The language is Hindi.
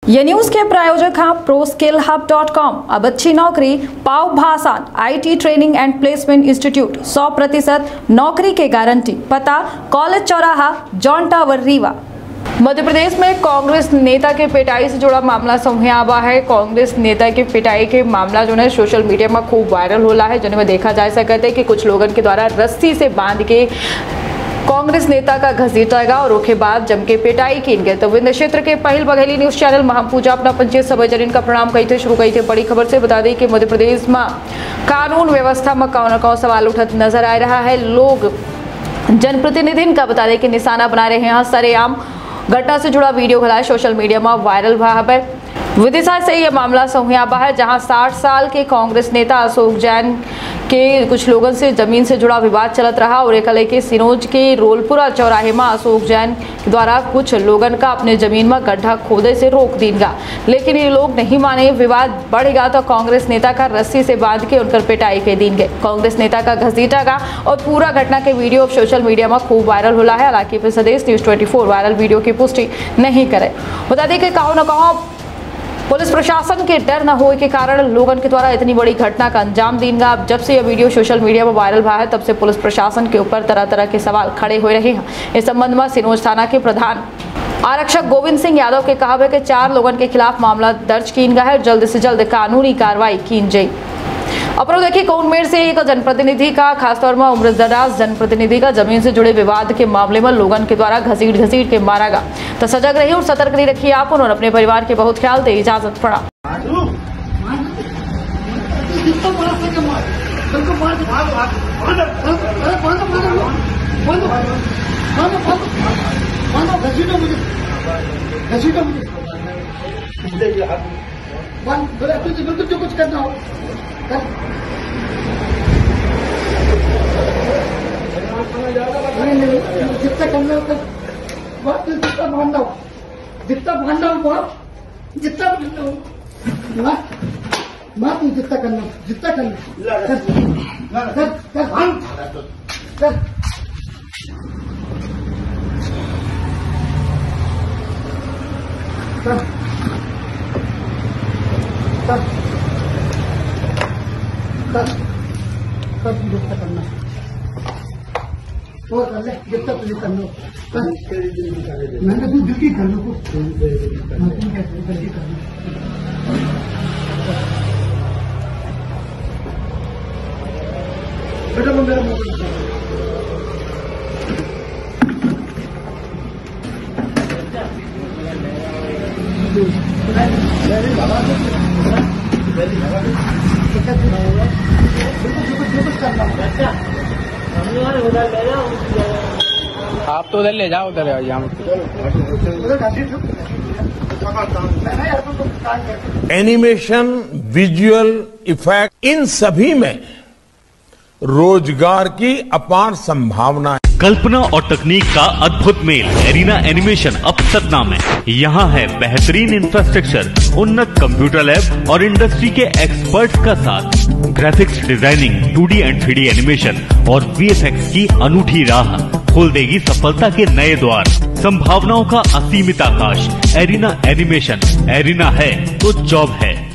ये न्यूज के प्रायोजक हैं ProSkillHub.com। अब अच्छी नौकरी पाओ भाषा IT training and placement institute 100% नौकरी के गारंटी। पता कॉलेज चौराहा, जॉन टावर, रीवा। मध्य प्रदेश में कांग्रेस नेता के पिटाई से जुड़ा मामला सामने आया है। कांग्रेस नेता की पिटाई के मामला जो है सोशल मीडिया में खूब वायरल हो रहा है, जिनमें देखा जा सकता है कि कुछ लोगों के द्वारा रस्सी से बांध के कांग्रेस नेता का घसीटा गया और उसके बाद जम के पिटाई की गई। तो विंध्य क्षेत्र के पहल बघेली न्यूज चैनल महापूजा अपना पंचायत सभा जरीन का प्रणाम कही थे शुरू कही थे। बड़ी खबर से बता दें कि मध्य प्रदेश में कानून व्यवस्था में कौन न कौन सवाल उठत नजर आ रहा है। लोग जनप्रतिनिधि का बता दें कि निशाना बना रहे हैं। सरेआम घटना से जुड़ा वीडियो खिलाया सोशल मीडिया में वायरल हुआ है। विदिशा से यह मामला सामने आया है, जहां 60 साल के कांग्रेस नेता अशोक जैन के कुछ लोगों से जमीन से जुड़ा विवाद चलत रहा और एक के सिनोज के रोलपुरा चौराहे में अशोक जैन द्वारा कुछ लोगों का अपने जमीन में गड्ढा खोदे से रोक दीगा, लेकिन ये लोग नहीं माने। विवाद बढ़ेगा तो कांग्रेस नेता का रस्सी से बांध के उनकर पिटाई के दिन गए। कांग्रेस नेता का घसीटा का और पूरा घटना के वीडियो सोशल मीडिया में खूब वायरल हो रहा है। हालांकि प्रदेश न्यूज 24 वायरल वीडियो की पुष्टि नहीं करे। बता दें कि कहो न कहो पुलिस प्रशासन के डर न होने के कारण लोगों के द्वारा इतनी बड़ी घटना का अंजाम देगा। जब से यह वीडियो सोशल मीडिया में वायरल हुआ है, तब से पुलिस प्रशासन के ऊपर तरह तरह के सवाल खड़े हो रहे हैं। इस संबंध में सिनोज थाना के प्रधान आरक्षक गोविंद सिंह यादव के कहा है कि 4 लोगों के खिलाफ मामला दर्ज किया गया है। जल्द से जल्द कानूनी कार्रवाई की जाए। अपरों देखिए कौनमेर से एक जनप्रतिनिधि का, खासतौर में उम्रदराज जनप्रतिनिधि का जमीन से जुड़े विवाद के मामले में लोगों के द्वारा घसीट के मारा गया। तो सजग रहिए और सतर्क नहीं रखिए आप और अपने परिवार के बहुत ख्याल दे। इजाजत प्रणाम। जो कुछ करना हो जितना करना हो जितना मानना हो, जितना मानना हो जितना मानना हो माँ तू जितना करना हो जितना करना जितना करना और कर ले जितना तुझे करना हो। मैंने तू जल्दी कर लो जल्दी कर लो। बेटा वो मेरा मोबाइल आप तो उधर ले जाओ, उधर एनिमेशन, विजुअल इफेक्ट, इन सभी में रोजगार की अपार संभावना है। कल्पना और तकनीक का अद्भुत मेल एरिना एनिमेशन अब सतना में। यहाँ है बेहतरीन इंफ्रास्ट्रक्चर, उन्नत कंप्यूटर लैब और इंडस्ट्री के एक्सपर्ट्स का साथ। Graphics designing, 2D and 3D animation और VFX की अनूठी राह खोल देगी सफलता के नए द्वार। संभावनाओं का असीमित आकाश। एरिना एनिमेशन, एरिना है तो जॉब है।